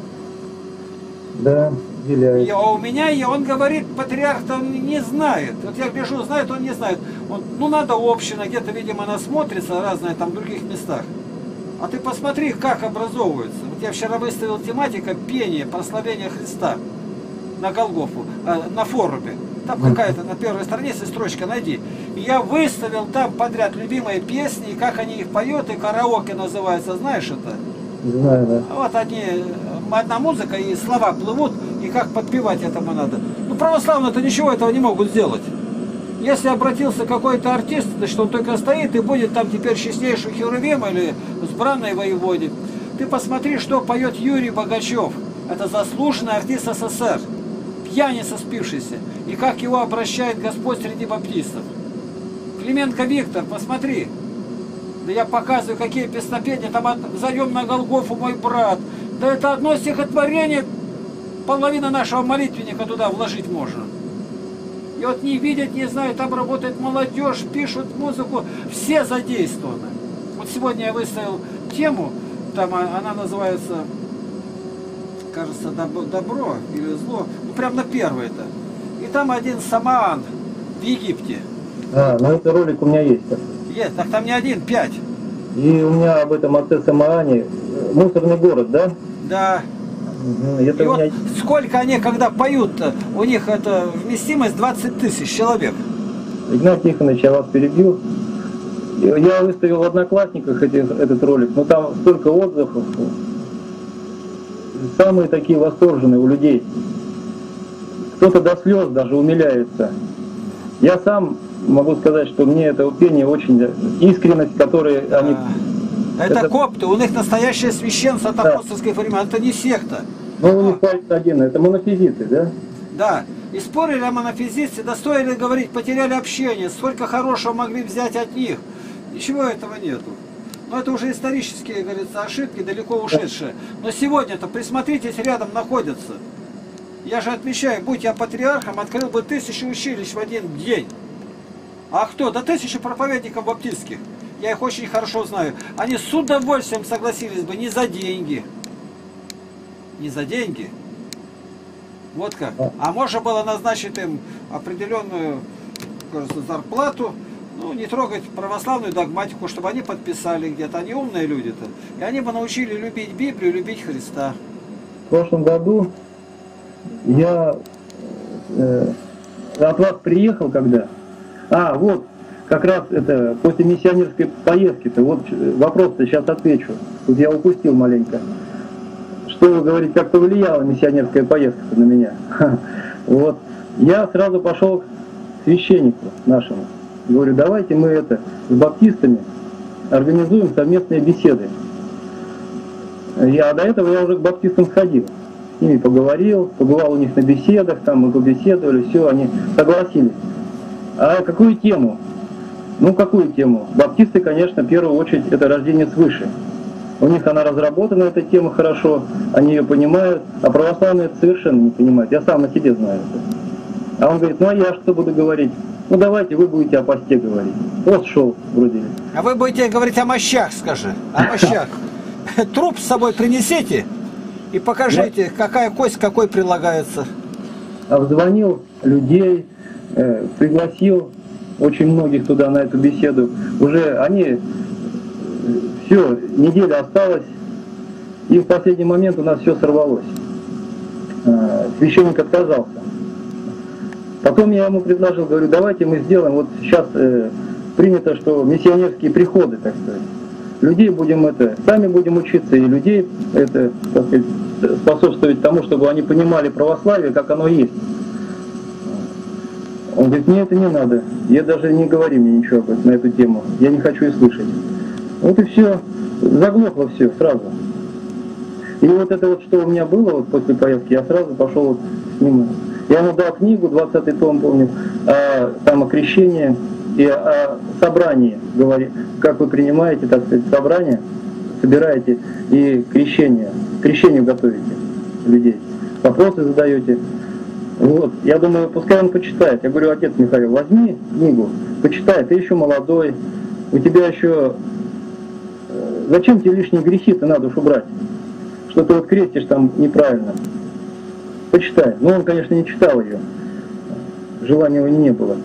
Да, уделяет. А у меня, и он говорит, патриарх-то он не знает. Вот я гляжу, знает, он не знает. Он, ну, надо община, где-то, видимо, она смотрится, разные там в других местах. А ты посмотри, как образовывается. Вот я вчера выставил тематика пение, прославление Христа на Голгофу, на форуме. Там какая-то на первой странице строчка, найди. И я выставил там подряд любимые песни, и как они их поют, и караоке называется, знаешь это? Знаю, да. Вот одна музыка, и слова плывут, и как подпевать этому надо. Ну, православные-то ничего этого не могут сделать. Если обратился какой-то артист, значит, он только стоит и будет там теперь честнейший Херувим или сбранной воеводе. Ты посмотри, что поет Юрий Богачев. Это заслуженный артист СССР. Пьяница спившийся. И как его обращает Господь среди баптистов. Клименко Виктор, посмотри. Да я показываю, какие песнопения. Там «Зовем на Голгофу, мой брат». Да это одно стихотворение, половина нашего молитвенника туда вложить можно. И вот не видят, не знают, там работает молодежь, пишут музыку, все задействованы. Вот сегодня я выставил тему, там она называется, кажется, «Добро» или «Зло», ну прям на первой-то. И там один Самоан в Египте. Ну это ролик у меня есть. Есть, так там не один, 5. И у меня об этом отце Самоане, мусорный город, да? Да. Это и вот меня... сколько они, когда поют-то, у них это вместимость 20 000 человек. Игнат Тихонович, я вас перебил. Я выставил в Одноклассниках этот ролик, но там столько отзывов, самые такие восторженные у людей. Кто-то до слез даже умиляется. Я сам могу сказать, что мне это пение очень искренность, которой они... Это копты, у них настоящее священство от апостольских времен, это не секта. Ну, у них один, это монофизиты, да? Да, и спорили о монофизите, достоили говорить, потеряли общение, сколько хорошего могли взять от них. Ничего этого нету. Но это уже исторические, говорится, ошибки, далеко ушедшие. Но сегодня-то, присмотритесь, рядом находятся. Я же отмечаю, будь я патриархом, открыл бы 1000 училищ в один день. А кто? До 1000 проповедников баптистских. Я их очень хорошо знаю. Они с удовольствием согласились бы не за деньги. Не за деньги. Вот как. А можно было назначить им определенную, кажется, зарплату, ну, не трогать православную догматику, чтобы они подписали где-то. Они умные люди-то. И они бы научили любить Библию, любить Христа. В прошлом году я от вас приехал когда? Вот, как раз это после миссионерской поездки-то. Вот вопрос-то сейчас отвечу. Тут я упустил маленько. Что вы говорите, как повлияла миссионерская поездка на меня? Вот, я сразу пошел к священнику нашему. Говорю, давайте мы с баптистами организуем совместные беседы. До этого я уже к баптистам сходил. С ними поговорил, побывал у них на беседах, там мы побеседовали, все, они согласились. А какую тему? Ну, какую тему? Баптисты, конечно, в первую очередь, это рождение свыше. У них она разработана, эта тема хорошо, они ее понимают, а православные это совершенно не понимают. Я сам на себе знаю это. А он говорит, ну а я что буду говорить? Ну давайте вы будете о посте говорить. Вот шел вроде. А вы будете говорить о мощах, скажи. О мощах. Труп с собой принесите и покажите, какая кость какой прилагается. Обзвонил людей, пригласил очень многих туда на эту беседу. Уже они, все, неделя осталась, и в последний момент у нас все сорвалось. Священник отказался. Потом я ему предложил, говорю, давайте мы сделаем, вот сейчас принято, что миссионерские приходы, так сказать. Людей будем сами будем учиться, и людей так сказать, способствовать тому, чтобы они понимали православие, как оно есть. Он говорит, мне это не надо, я даже не говори мне ничего об этом, на эту тему, я не хочу и слышать. Вот и все, заглохло все сразу. И вот это вот, что у меня было вот после поездки, я сразу пошел вот с ним. Я ему дал книгу, 20-й том, помню, там о крещении и о собрании, говорит, как вы принимаете, так сказать, собрание, собираете и к крещению готовите людей, вопросы задаете. Вот, я думаю, пускай он почитает. Я говорю, отец Михаил, возьми книгу, почитай, ты еще молодой, у тебя еще... Зачем тебе лишние грехи-то на душу брать? Что ты вот крестишь там неправильно. Почитай. Ну, он, конечно, не читал ее. Желания у него не было.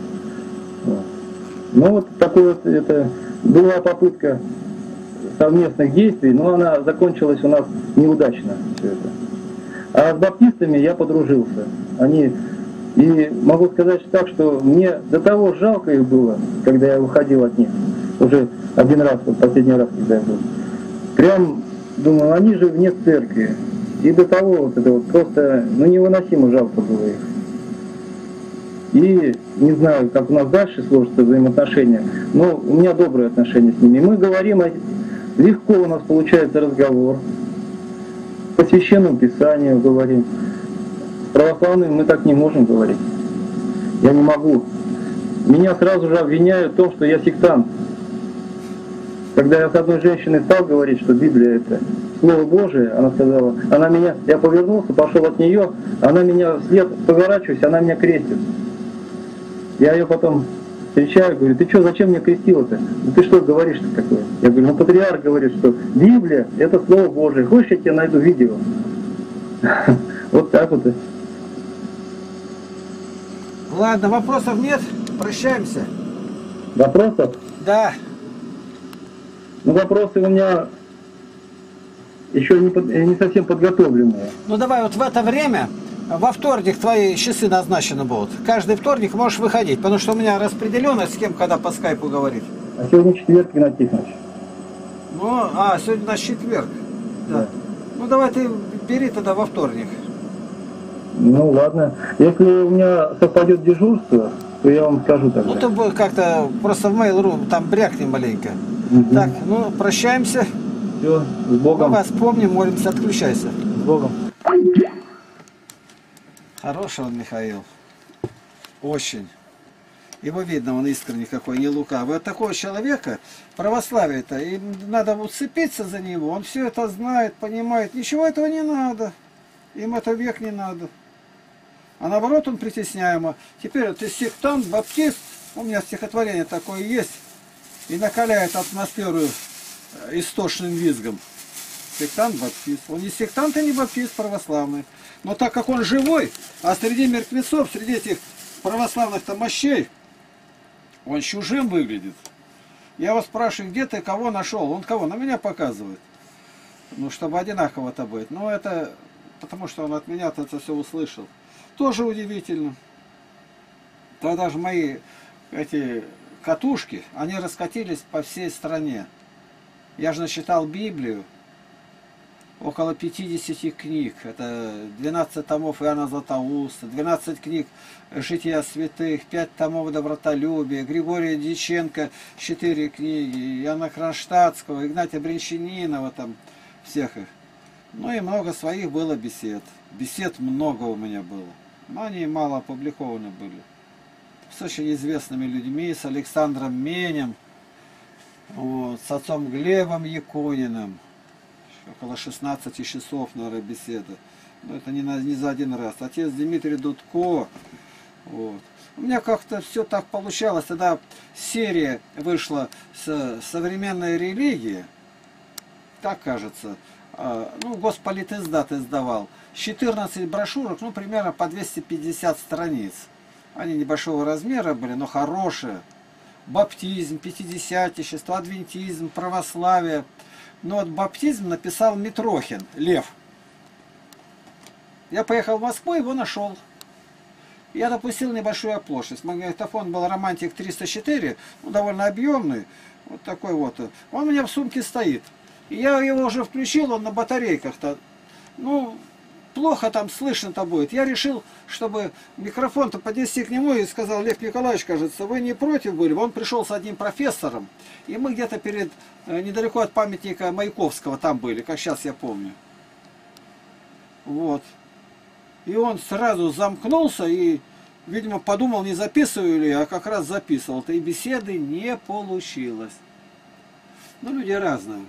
Но вот такой вот, была попытка совместных действий, но она закончилась у нас неудачно все это. А с баптистами я подружился. И могу сказать так, что мне до того жалко их было, когда я выходил от них. Уже один раз, вот последний раз, когда я был. Прям думаю, они же вне церкви. И до того вот это вот просто, невыносимо жалко было их. И не знаю, как у нас дальше сложатся взаимоотношения, но у меня добрые отношения с ними. Мы говорим, легко у нас получается разговор. По Священному Писанию говорим. С православными мы так не можем говорить. Я не могу. Меня сразу же обвиняют в том, что я сектант. Когда я с одной женщиной стал говорить, что Библия это Слово Божие, она сказала, я повернулся, пошел от нее, она меня вслед поворачиваюсь, она меня крестит. Я ее потом встречаю, говорю, ты что, зачем меня крестила-то? Ну ты что говоришь-то такое? Я говорю, патриарх говорит, что Библия это Слово Божие, хочешь, я тебе найду видео? Вот так вот. Ладно, вопросов нет, прощаемся. Вопросов? Да. Ну, вопросы у меня еще не совсем подготовленные. Ну давай вот в это время во вторник твои часы назначены будут. Каждый вторник можешь выходить, потому что у меня распределенность с кем, когда по скайпу говорить. А сегодня четверг, Игнатий Тихонович. Ну, сегодня наш четверг. Да. Да. Ну, давай ты бери тогда во вторник. Ну ладно. Если у меня совпадет дежурство, то я вам скажу тогда. Ну, ты будет как-то просто в Mail.ru там брякни маленько. Угу. Так, ну, прощаемся. Все, с Мы Богом. вас помним, молимся, отключайся. С Богом. Хороший он, Михаил. Очень. Его видно, он искренний какой, не лукавый. Вот такого человека, православие-то, и надо уцепиться за него. Он все это знает, понимает. Ничего этого не надо. Им это век не надо. А наоборот, он притесняемо. Теперь ты сектант, баптист. У меня стихотворение такое есть. И накаляет атмосферу истошным визгом. Сектант, баптист. Он не сектант и не баптист, православный. Но так как он живой, а среди мертвецов, среди этих православных-то мощей, он чужим выглядит. Я вас спрашиваю, где ты кого нашел? Он кого? На меня показывает. Ну, чтобы одинаково-то быть. Ну, это потому что он от меня-то это все услышал. Тоже удивительно. Тогда же мои эти катушки, они раскатились по всей стране. Я же насчитал Библию. Около 50 книг. Это 12 томов Иоанна Златоуста, 12 книг Жития святых, 5 томов Добротолюбия, Григория Дьяченко, 4 книги, Иоанна Кронштадтского, Игнатия Брянчанинова, там всех их. Ну и много своих было бесед. Бесед много у меня было. Но они мало опубликованы были. С очень известными людьми, с Александром Менем, вот, с отцом Глебом Якуниным. Около 16 часов, наверное, беседа. Но это не за один раз. Отец Дмитрий Дудко. Вот. У меня как-то все так получалось. Тогда серия вышла с современной религии. Так кажется. Ну, Госполитиздат издавал. 14 брошюрок, ну, примерно по 250 страниц. Они небольшого размера были, но хорошие. Баптизм, пятидесятничество, адвентизм, православие. Но вот баптизм написал Митрохин, Лев. Я поехал в Москву, его нашел. Я допустил небольшую оплошность. Магнитофон был Романтик 304, ну, довольно объемный. Вот такой вот. Он у меня в сумке стоит. И я его уже включил, он на батарейках-то. Ну, плохо там слышно-то будет. Я решил, чтобы микрофон-то поднести к нему, и сказал: Лев Николаевич, кажется, вы не против были? Он пришел с одним профессором, и мы где-то недалеко от памятника Маяковского там были, как сейчас я помню. Вот. И он сразу замкнулся и, видимо, подумал, не записываю ли, а как раз записывал-то. И беседы не получилось. Ну, люди разные.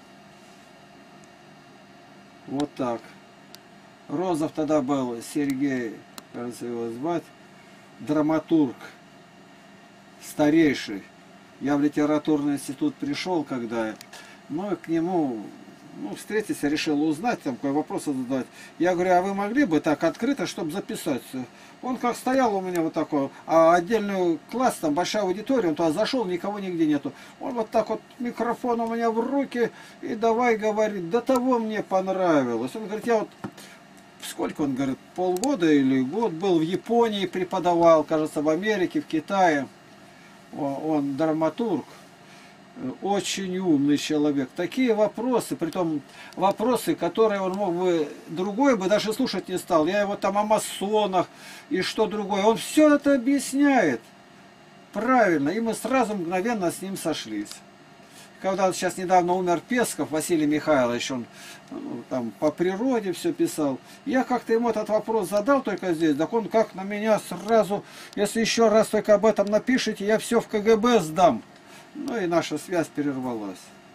Вот так. Розов тогда был, Сергей, кажется, его звать, драматург, старейший. Я в литературный институт пришел, когда, ну, к нему, ну, встретиться, решил узнать, там, какой вопрос задать. Я говорю: а вы могли бы так открыто, чтобы записать? Он как стоял у меня вот такой, а отдельный класс, там большая аудитория, он туда зашел, никого нигде нету. Он вот так вот, микрофон у меня в руки, и давай говорить. До того мне понравилось. Он говорит: я вот, сколько, он говорит, полгода или год был в Японии, преподавал, кажется, в Америке, в Китае. Он драматург, очень умный человек. Такие вопросы, притом вопросы, которые он мог бы, другой бы даже слушать не стал. Я его там о масонах и что другое. Он все это объясняет правильно, и мы сразу мгновенно с ним сошлись. Когда сейчас недавно умер Песков Василий Михайлович, он там по природе все писал. Я как-то ему этот вопрос задал только здесь, так он как на меня сразу: если еще раз только об этом напишите, я все в КГБ сдам. Ну и наша связь перервалась.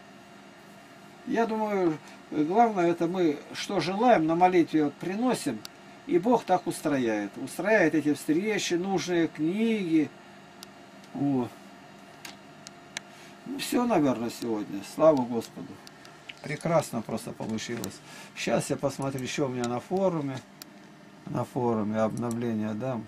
Я думаю, главное, это мы что желаем, на молитве вот приносим, и Бог так устрояет. Устрояет эти встречи, нужные книги. Вот. Ну, все, наверное, сегодня. Слава Господу. Прекрасно просто получилось. Сейчас я посмотрю еще у меня на форуме. На форуме обновления дам.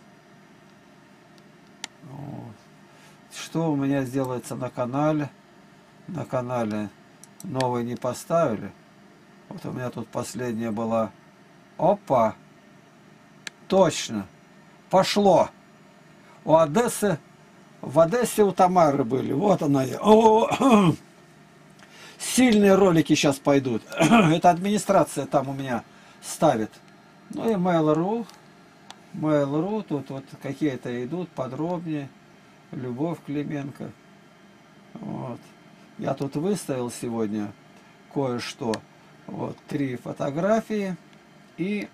Вот. Что у меня сделается на канале. На канале новый не поставили. Вот у меня тут последняя была. Опа! Точно. Пошло. У Одессы, в Одессе у Тамары были. Вот она. О, сильные ролики сейчас пойдут. Это администрация там у меня ставит. Ну и Mail.ru. Mail.ru. Тут вот какие-то идут подробнее. Любовь Клименко. Вот. Я тут выставил сегодня кое-что. Вот 3 фотографии. И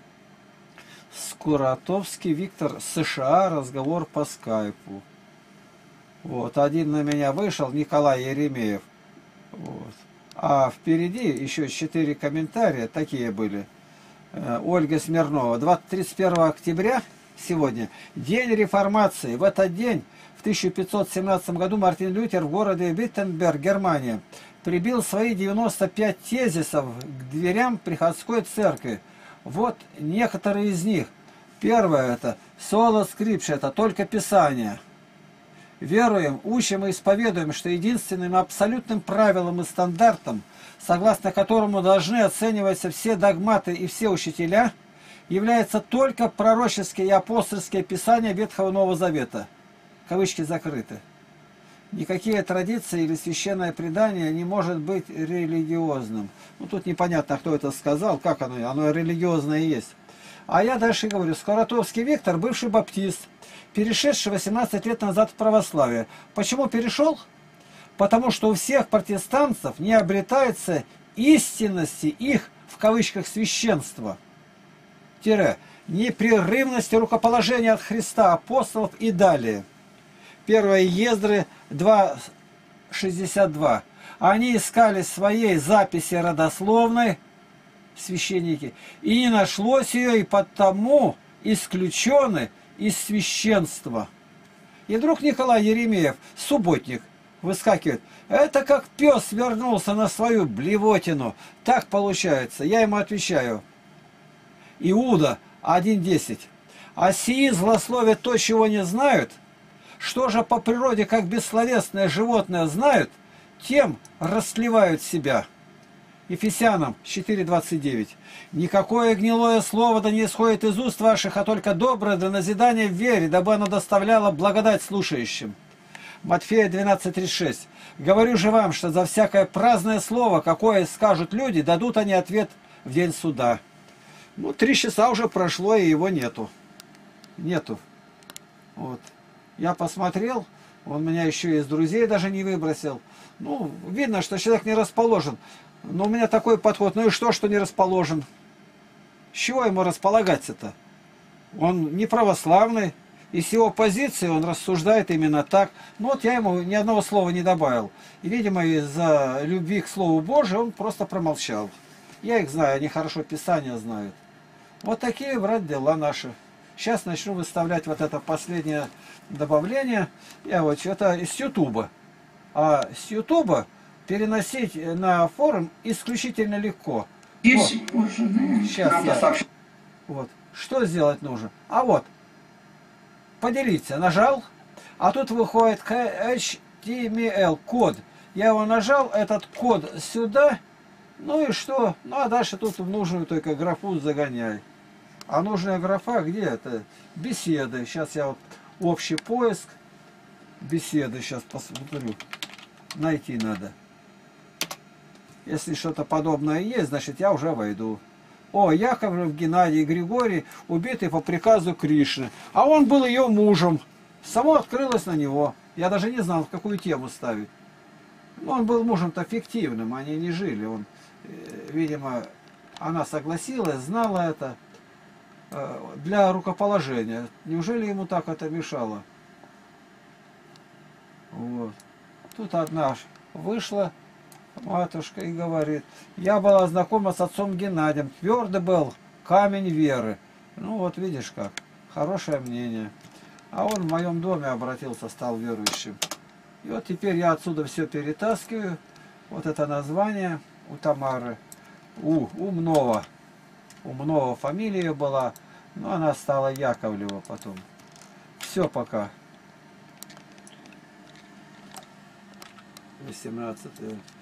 Скуратовский Виктор, США, разговор по скайпу. Вот, один на меня вышел, Николай Еремеев. Вот. А впереди еще 4 комментария, такие были. Ольга Смирнова. 31 октября, сегодня, день реформации. В этот день, в 1517 году, Мартин Лютер в городе Виттенберг, Германия, прибил свои 95 тезисов к дверям приходской церкви. Вот некоторые из них. Первое это соло скрипше, это только Писание. Веруем, учим и исповедуем, что единственным абсолютным правилом и стандартом, согласно которому должны оцениваться все догматы и все учителя, является только пророческие и апостольские писания Ветхого Нового Завета. Кавычки закрыты. Никакие традиции или священное предание не может быть религиозным. Ну, тут непонятно, кто это сказал, как оно религиозное и есть. А я дальше говорю, Скуратовский Виктор, бывший баптист, перешедший 18 лет назад в православие. Почему перешел? Потому что у всех протестантов не обретается истинности их, в кавычках, священства. Непрерывности рукоположения от Христа, апостолов и далее. 1 Ездры 2:62. Они искали своей записи родословной, священники, и не нашлось ее, и потому исключены из священства. И вдруг Николай Еремеев, субботник, выскакивает. Это как пес вернулся на свою блевотину. Так получается. Я ему отвечаю. Иуда 1:10. А сии злословят то, чего не знают. Что же по природе, как бессловесное животное, знают, тем растлевают себя. Ефесянам 4:29. Никакое гнилое слово да не исходит из уст ваших, а только доброе для назидания в вере, дабы оно доставляло благодать слушающим. Матфея 12:36. Говорю же вам, что за всякое праздное слово, какое скажут люди, дадут они ответ в день суда. Ну, 3 часа уже прошло, и его нету. Нету. Вот. Я посмотрел, он меня еще из друзей даже не выбросил. Ну, видно, что человек не расположен. Но у меня такой подход. Ну и что не расположен? С чего ему располагаться-то? Он не православный. И с его позиции он рассуждает именно так. Ну вот я ему ни одного слова не добавил. И, видимо, из-за любви к Слову Божию он просто промолчал. Я их знаю, они хорошо Писание знают. Вот такие, брат, дела наши. Сейчас начну выставлять вот это последнее добавление. Я вот это из Ютуба. А с Ютуба переносить на форум исключительно легко. Здесь вот. Сейчас я... Вот. Что сделать нужно? А вот. Поделиться. Нажал. А тут выходит HTML код. Я его нажал, этот код сюда. Ну и что? Ну а дальше тут в нужную только графу загоняй. А нужная графа где это? Беседы. Сейчас я вот общий поиск. Беседы сейчас посмотрю. Найти надо. Если что-то подобное есть, значит я уже войду. О, Яковлев Геннадий Григорий, убитый по приказу Кришны. А он был ее мужем. Само открылось на него. Я даже не знал, в какую тему ставить. Но он был мужем-то фиктивным, они не жили. Он, видимо, она согласилась, знала это. Для рукоположения. Неужели ему так это мешало? Вот. Тут одна вышла матушка и говорит: я была знакома с отцом Геннадием, твердый был камень веры. Ну вот видишь как, хорошее мнение. А он в моем доме обратился, стал верующим. И вот теперь я отсюда все перетаскиваю. Вот это название у Тамары. Умнова. Умнова фамилия была, но она стала Яковлева потом. Все, пока. 18.